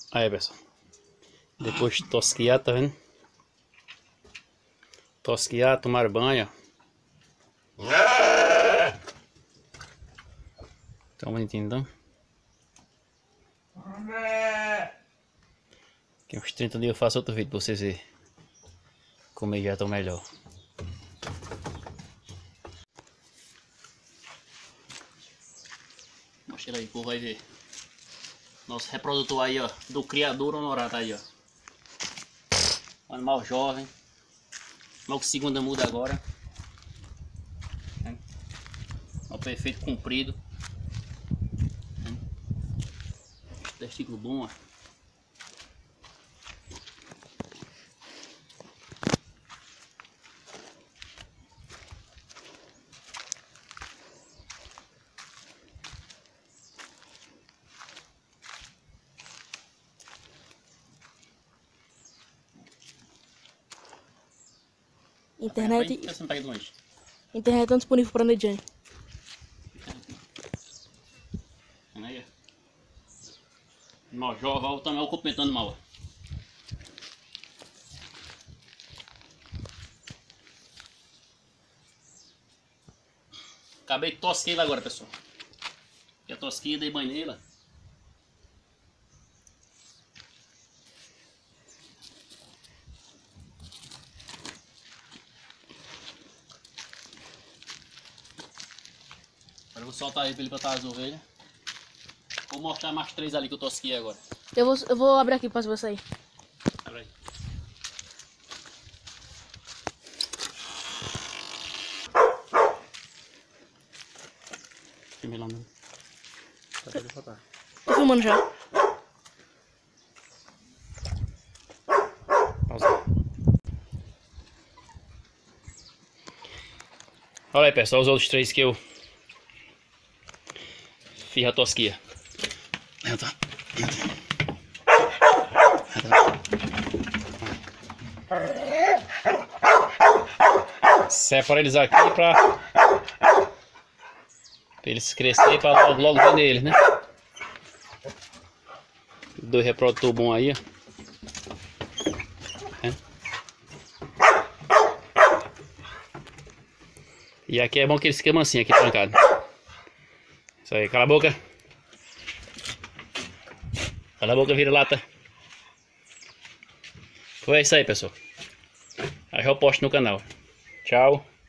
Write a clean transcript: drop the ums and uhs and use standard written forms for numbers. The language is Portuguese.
Aí, pessoal. Depois de tosquiar, tá vendo? Tosquiar, tomar banho. Tão bonitinho, então. Daqui uns 30 dias eu faço outro vídeo pra vocês verem como eles já estão melhor. Mostra aí, pô, vai ver. Nosso reprodutor aí, ó, do criador honorário, tá aí, ó. Animal jovem. Mal que segunda muda agora. Ó, perfeito comprido. Testículo bom, ó. Internet Você não pega de longe. não disponível para mediante. Aí, mal jovem, olha o tamanho, olha o complementando mal. Acabei de tosquir ele agora, pessoal. Eu tosquei, dei banho nele. Agora eu vou soltar ele pra ele botar as ovelhas. Vou mostrar mais 3 ali que eu tosquei agora. Eu vou abrir aqui para você sair. Abre aí. Filme lá mesmo. Tô filmando já. Pausa. Olha aí, pessoal, os outros 3 que eu fiz a tosquia. Separa eles aqui pra eles crescerem pra logo vir neles, né? 2 reprodutor bom aí, ó. E aqui é bom que eles ficam mansinhos aqui trancados. Isso aí, cala a boca. Cala a boca, vira lata. Foi isso aí, pessoal. Aí eu posto no canal. Tchau.